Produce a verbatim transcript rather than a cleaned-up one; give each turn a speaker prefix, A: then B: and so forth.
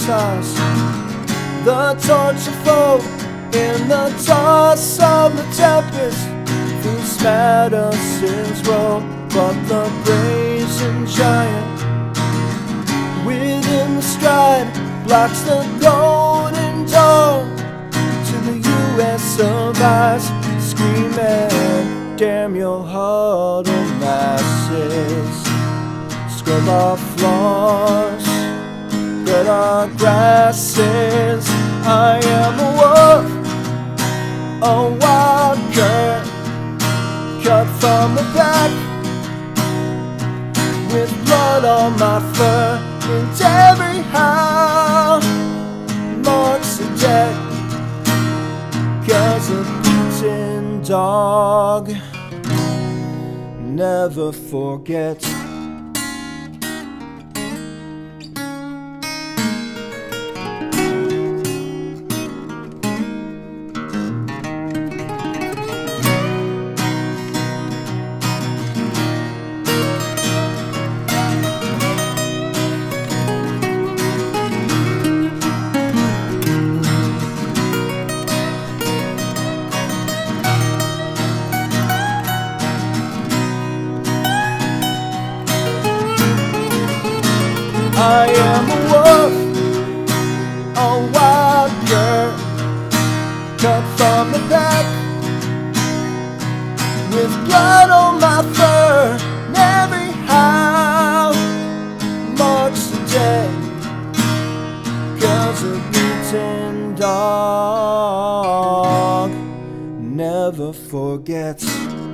A: exercise. The torch will flow in the toss of the tempest. Through Madison's roll, but the brazen giant within the stride blocks the golden dawn. To the U S survives, screaming, damn your huddled masses. Scrub our floors, cut our grasses. I am a wolf, a wild cur, cut from the pack, with blood on my fur, and every howl marks a death, 'cause a beaten dog never forgets. I am a wolf, a wild cur, cut from the pack, with blood on my fur, and every howl marks the dead, 'cause a beaten dog never forgets.